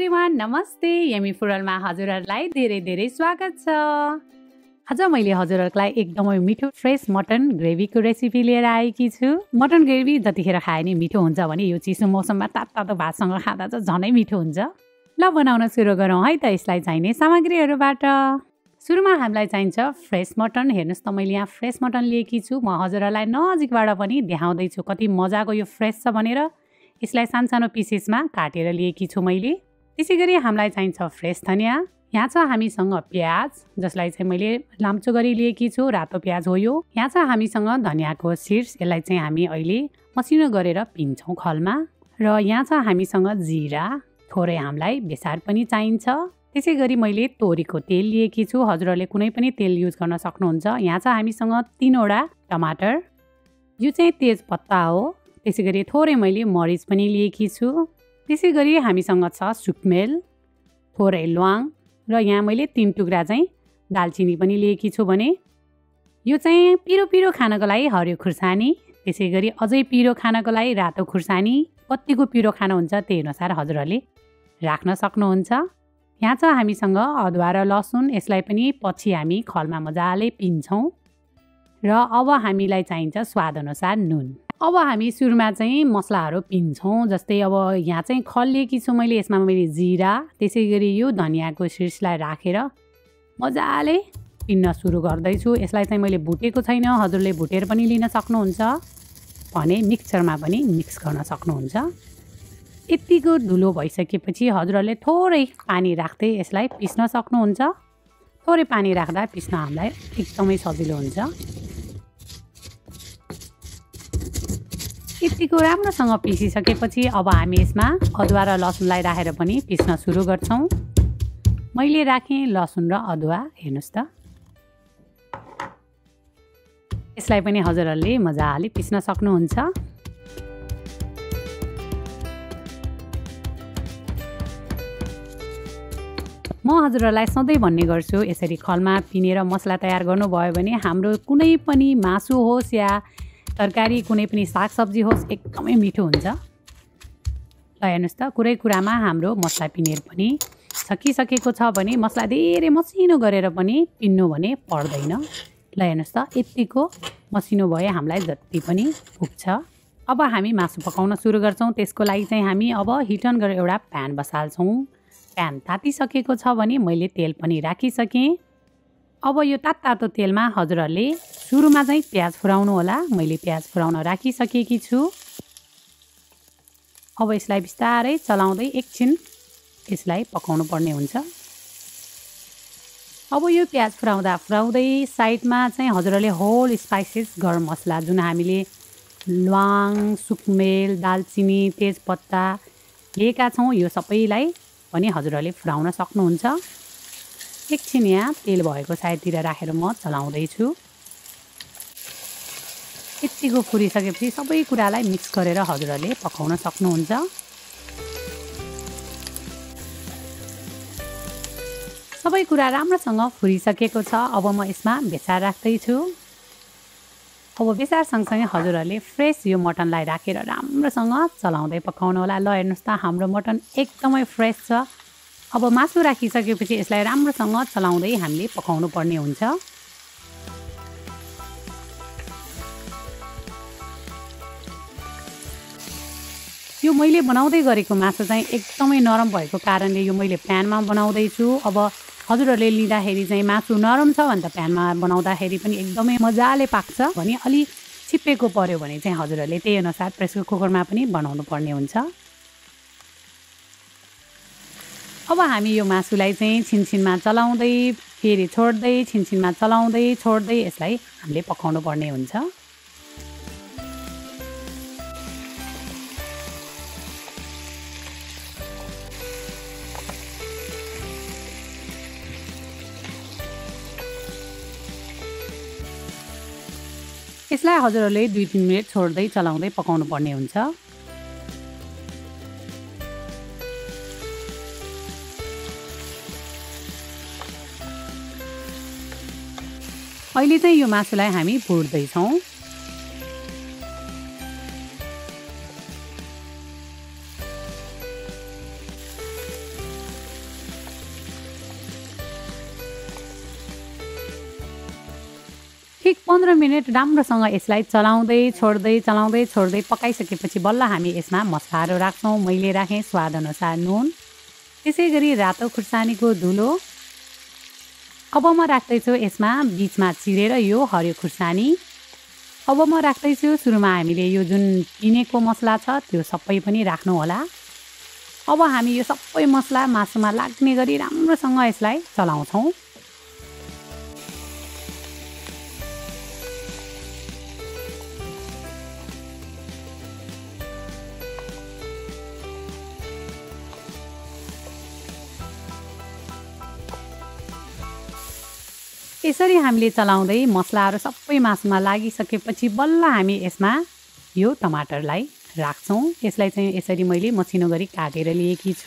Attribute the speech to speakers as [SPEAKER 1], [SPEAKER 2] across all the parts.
[SPEAKER 1] Everyone, नमस्ते। Yummy फुरलमा हजुरहरुलाई धेरै धेरै स्वागत छ। आज मैले हजुरहरुलाई एकदमै मिठो फ्रेश मटन ग्रेभीको रेसिपी लिएर आएकी छु। मटन ग्रेभी जतिखेर खाए नि मिठो हुन्छ भने यो चिसो मौसममा तातो भातसँग खाँदा चाहिँ झनै मिठो हुन्छ। ल बनाउन सुरु गरौँ है त। यसलाई चाहिने सामग्रीहरुबाट सुरुमा हामीलाई चाहिन्छ फ्रेश मटन। हेर्नुस् त मैले यहाँ फ्रेश मटन लिएकी छु। म हजुरहरुलाई नजिकबाट पनि देखाउँदै छु कति मजाको यो फ्रेश छ भनेर। यसलाई सानो पिसेसमा काटेर लिएकी छु मैले। त्यसैगरी हामीलाई चाहिन्छ फ्रेश धनिया। यहाँ छ हामीसँग प्याज, जसलाई चाहिँ मैले लाम्चो गरी लिएकी छु। रातो प्याज हो यो। यहाँ छ हामीसँग धनियाको सिड्स। यसलाई चाहिँ हामी अहिले मसिनो गरेर पिन्छौँ खलमा। र यहाँ छ हामीसँग जिरा, थोरै हामीलाई बेसार पनि चाहिन्छ। त्यसैगरी मैले तोरीको तेल लिएकी छु। हजुरहरूले कुनै पनि तेल युज गर्न सक्नुहुन्छ। यहाँ छ हामीसँग 3 वटा टमाटर। यो चाहिँ तेजपत्ता हो। त्यसैगरी थोरै मैले मरिच पनि लिएकी छु। त्यसैगरी हामीसँग छ सुकमेल, थोरै ल्वाङ र यहाँ मैले 3 टुक्रा चाहिँ दालचिनी पनि लिएकी छु भने। यो चाहिँ पिरो खानको लागि हरियो खुर्सानी, त्यसैगरी अझै पिरो खानको लागि रातो खुर्सानी। कतिको पिरो खानुहुन्छ त्यही अनुसार हजुरहरूले राख्न सक्नुहुन्छ। यहाँ छ हामीसँग अदुवा र लसुन। यसलाई पनि पछि हामी खलमा मजाले पिन्छौँ। र अब हामीलाई चाहिन्छ स्वाद अनुसार नुन। अब हामी सुरुमा चाहिँ मसलाहरू पिन्छौँ। जस्तै अब यहाँ चाहिँ खल लिएकी छु मैले। यसमा मैले जिरा, त्यसैगरी यो धनियाको सिड्सलाई राखेर मजाले पिन्न सुरु गर्दैछु। यसलाई चाहिँ मैले भुटेको छैन। हजुरले भुटेर पनि लिन सक्नुहुन्छ भने मिक्सरमा पनि मिक्स गर्न सक्नुहुन्छ। यतिको धुलो भइसकेपछि हजुरहरूले थोरै पानी राख्दै यसलाई पिस्न सक्नुहुन्छ। थोरै पानी राख्दा पिस्न हामीलाई एकदमै सजिलो हुन्छ। यतिको राम्रोसँग पिसिसकेपछि अब हामी यसमा अदुवा र लसुनलाई राखेर पनि पिस्न सुरु गर्छौँ। मैले राखेँ लसुन र अदुवा। हेर्नुहोस् त। यसलाई पनि हजुरहरूले मजाले पिस्न सक्नुहुन्छ। म हजुरहरूलाई सधैँ भन्ने गर्छु, यसरी खलमा पिनेर मसला तयार गर्नुभयो भने हाम्रो कुनै पनि मासु होस् या तरकारी, कुनै पनि सागसब्जी होस्, एकदमै मिठो हुन्छ। ल हेर्नुहोस् त, कुरामा हाम्रो मसला पिनेर पनि सकिसकेको छ भने मसला धेरै मसिनो गरेर पनि पिन्नु भने पर्दैन। ल हेर्नुहोस् त, यतिको मसिनो भए हामीलाई जति पनि पुग्छ। अब हामी मासु पकाउन सुरु गर्छौँ। त्यसको लागि चाहिँ हामी अब हिट अन गरेर एउटा प्यान बसाल्छौँ। प्यान तातिसकेको छ भने मैले तेल पनि राखिसकेँ। अब यो तातो तेलमा हजुरहरूले सुरुमा चाहिँ प्याज फुराउनु होला। मैले प्याज फुराउन राखिसकेकी छु। अब यसलाई बिस्तारै चलाउँदै एकछिन यसलाई पकाउनु पर्ने हुन्छ। अब यो प्याज फुराउँदै साइडमा चाहिँ हजुरहरूले होल स्पाइसेस गरम मसला जुन हामीले ल्वाङ, सुकमेल, दालचिनी, तेजपत्ता लिएका छौँ, यो सबैलाई पनि हजुरहरूले फुराउन सक्नुहुन्छ। एकछिन यहाँ तेल भएको साइडतिर राखेर म चलाउँदैछु। यतिको फुरिसकेपछि सबै कुरालाई मिक्स गरेर हजुरहरूले पकाउन सक्नुहुन्छ। सबै कुरा राम्रोसँग फुरिसकेको छ। अब म यसमा बेसार राख्दैछु। अब बेसार सँगसँगै हजुरहरूले फ्रेस यो मटनलाई राखेर राम्रोसँग चलाउँदै पकाउनु होला। ल हेर्नुहोस् त, हाम्रो मटन एकदमै फ्रेस छ। अब मासु राखिसकेपछि यसलाई राम्रोसँग चलाउँदै हामीले पकाउनु पर्ने हुन्छ। यो मैले बनाउँदै गरेको मासु चाहिँ एकदमै नरम भएको कारणले यो मैले प्यानमा बनाउँदैछु। अब हजुरहरूले लिँदाखेरि चाहिँ मासु नरम छ भने त प्यानमा बनाउँदाखेरि पनि एकदमै मजाले पाक्छ। भने अलि छिप्पेको पर्यो भने चाहिँ हजुरहरूले त्यही अनुसार प्रेसर कुकरमा पनि बनाउनु पर्ने हुन्छ। अब हामी यो मासुलाई चाहिँ छिनछिनमा चलाउँदै फेरि छोड्दै, छिनछिनमा चलाउँदै छोड्दै यसलाई हामीले पकाउनु पर्ने हुन्छ। यसलाई हजुरहरूले 2-3 मिनट छोड्दै चलाउँदै पकाउनु पर्ने हुन्छ। अहिले चाहिँ यो मासुलाई हामी भुट्दैछौँ। ठिक 15 मिनेट राम्रोसँग यसलाई चलाउँदै छोड्दै पकाइसकेपछि बल्ल हामी यसमा मसलाहरू राख्छौँ। मैले राखेँ स्वादअनुसार नुन, त्यसैगरी रातो खुर्सानीको धुलो। अब म राख्दैछु यसमा बीचमा चिरेर यो हरियो खुर्सानी। अब म राख्दैछु सुरुमा हामीले यो जुन पिनेको मसला छ त्यो सबै पनि राख्नु होला। अब हामी यो सबै मसला मासुमा लाग्ने गरी राम्रोसँग यसलाई चलाउँछौँ। यसरी हामीले चलाउँदै मसलाहरू सबै मासुमा लागिसकेपछि बल्ल हामी यसमा यो टमाटरलाई राख्छौँ। यसलाई चाहिँ यसरी मैले मसिनो गरी काटेर लिएकी छु।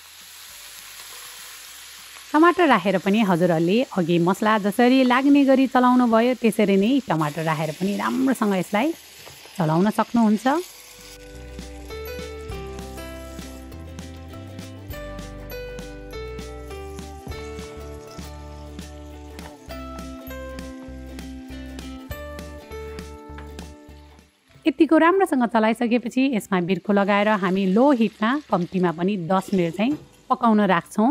[SPEAKER 1] टमाटर राखेर पनि हजुरहरूले अघि मसला जसरी लाग्ने गरी चलाउनु भयो त्यसरी नै टमाटर राखेर पनि राम्रोसँग यसलाई चलाउन सक्नुहुन्छ। यतिको राम्रोसँग चलाइसकेपछि यसमा बिर्को लगाएर हामी लो हिटमा कम्तीमा पनि 10 मिनट चाहिँ पकाउन राख्छौँ।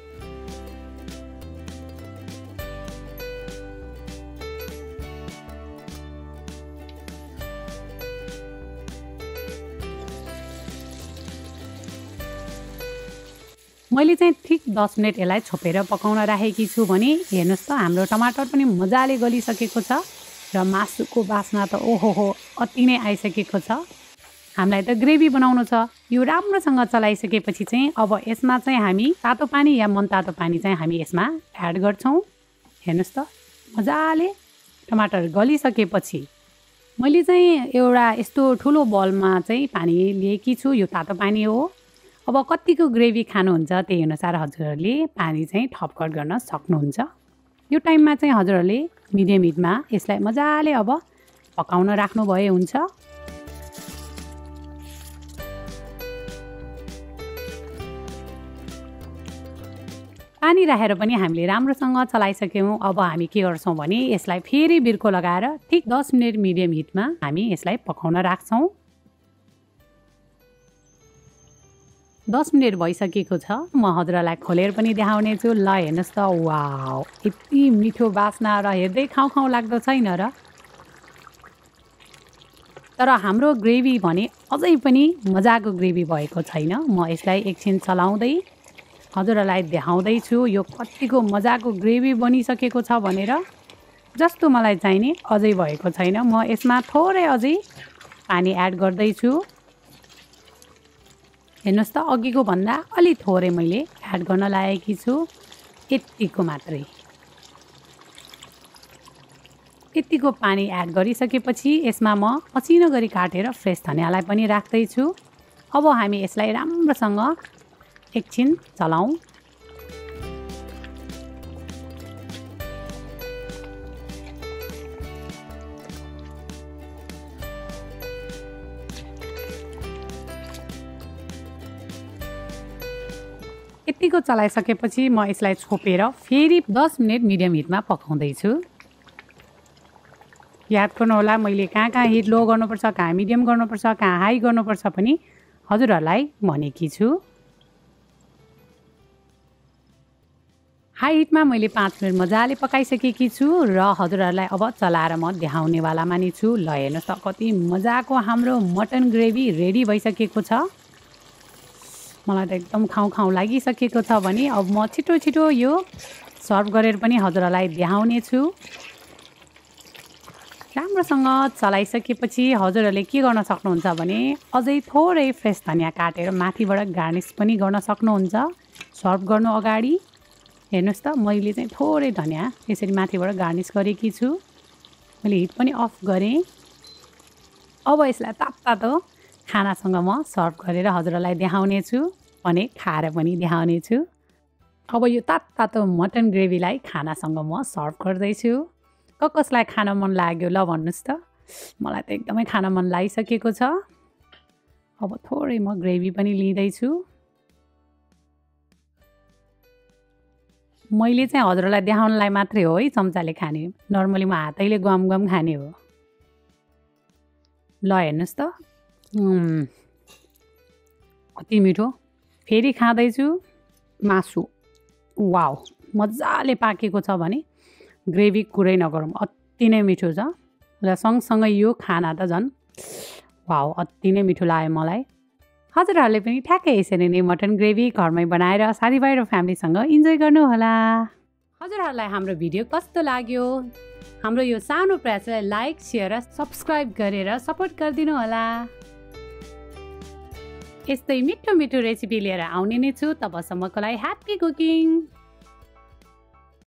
[SPEAKER 1] मैले चाहिँ ठिक 10 मिनट यसलाई छोपेर पकाउन राखेकी छु भने हेर्नुहोस् त हाम्रो टमाटर पनि मजाले गलिसकेको छ र मासुको बास्ना त ओहो अति नै आइसकेको छ। हामीलाई त ग्रेभी बनाउनु छ। यो राम्रोसँग चलाइसकेपछि चाहिँ अब यसमा चाहिँ हामी तातो पानी या मनतातो पानी चाहिँ हामी यसमा एड गर्छौँ। हेर्नुहोस् त मजाले टमाटर गलिसकेपछि मैले चाहिँ एउटा यस्तो ठुलो बलमा चाहिँ पानी लिएकी छु। यो तातो पानी हो। अब कतिको ग्रेभी खानुहुन्छ त्यही अनुसार हजुरहरूले पानी चाहिँ थपकट गर्न सक्नुहुन्छ। यो टाइममा चाहिँ हजुरहरूले मिडियम हिटमा यसलाई मजाले अब पकाउन राख्नु भए हुन्छ। पानी राखेर पनि हामीले राम्रोसँग चलाइसक्यौँ। अब हामी के गर्छौँ भने यसलाई फेरि बिर्को लगाएर ठिक 10 मिनट मिडियम हिटमा हामी यसलाई पकाउन राख्छौँ। 10 मिनट भइसकेको छ। म हजुरलाई खोलेर पनि देखाउने छु। ल हेर्नुहोस् त वाउ यति मिठो बास्ना र हेर्दै खाउँ लाग्दो छैन र। तर हाम्रो ग्रेभी भने अझै पनि मजाको ग्रेभी भएको छैन। म यसलाई एकछिन चलाउँदै हजुरलाई देखाउँदैछु यो कतिको मजाको ग्रेभी बनिसकेको छ भनेर। जस्तो मलाई चाहिने अझै भएको छैन। म यसमा थोरै अझै पानी एड गर्दैछु। हेर्नुहोस् त अघिको भन्दा अलि थोरै मैले एड गर्न लागेकी छु। यतिको मात्रै। यतिको पानी एड गरिसकेपछि यसमा म मसिनो गरी काटेर फ्रेस धनियालाई पनि राख्दैछु। अब हामी यसलाई राम्रोसँग एकछिन चलाउँ। यतिको चलाइसकेपछि म यसलाई छोपेर फेरि 10 मिनट मिडियम हिटमा पकाउँदैछु। याद गर्नु होला मैले कहाँ हिट लो गर्नुपर्छ, कहाँ मिडियम गर्नुपर्छ, कहाँ हाई गर्नुपर्छ पनि हजुरहरूलाई भनेकी छु। हाई हिटमा मैले 5 मिनट मजाले पकाइसकेकी छु र हजुरहरूलाई अब चलाएर म देखाउनेवाला मानि छु। ल हेर्नुहोस् त कति मजाको हाम्रो मटन ग्रेभी रेडी भइसकेको छ। मलाई त एकदम खाउँ लागिसकेको छ भने अब म छिटो यो सर्भ गरेर पनि हजुरलाई देखाउने छु। राम्रोसँग चलाइसकेपछि हजुरहरूले के गर्न सक्नुहुन्छ भने अझै थोरै फ्रेस धनिया काटेर माथिबाट गार्निस पनि गर्न सक्नुहुन्छ सर्भ गर्नु अगाडि। हेर्नुहोस् त मैले चाहिँ थोरै धनिया यसरी माथिबाट गार्निस गरेकी छु। मैले हिट पनि अफ गरेँ। अब यसलाई तातो खानासँग म सर्भ गरेर हजुरलाई देखाउने छु भने खाएर पनि देखाउने छु। अब यो तातो मटन ग्रेभीलाई खानासँग म सर्भ गर्दैछु। कसलाई खान मन लाग्यो ल भन्नुहोस् त। मलाई त एकदमै खान मन लागिसकेको छ। अब थोरै म ग्रेभी पनि लिँदैछु। मैले चाहिँ हजुरलाई देखाउनलाई मात्रै हो है चम्चाले खाने नर्मली म हातैले गम गम खाने हो ल हेर्नुस् त कति मिठो फेरि खाँदैछु मासु वाउ मजाले पाकेको छ भने ग्रेभी कुरै नगरौँ अति नै मिठो छ र सँगसँगै यो खाना त झन् वाउ अति नै मिठो लाग्यो मलाई हजुरहरूले पनि ठ्याक्कै यसरी नै मटन ग्रेभी घरमै बनाएर साथीभाइ र फ्यामिलीसँग इन्जोय गर्नुहोला हजुरहरूलाई हाम्रो भिडियो कस्तो लाग्यो हाम्रो यो सानो प्रयासलाई लाइक शेयर र सब्स्क्राइब गरेर सपोर्ट गरिदिनु होला यस्तै मिठो मिठो रेसिपी लिएर आउने नै छु तबसम्मको लागि ह्याप्पी कुकिङ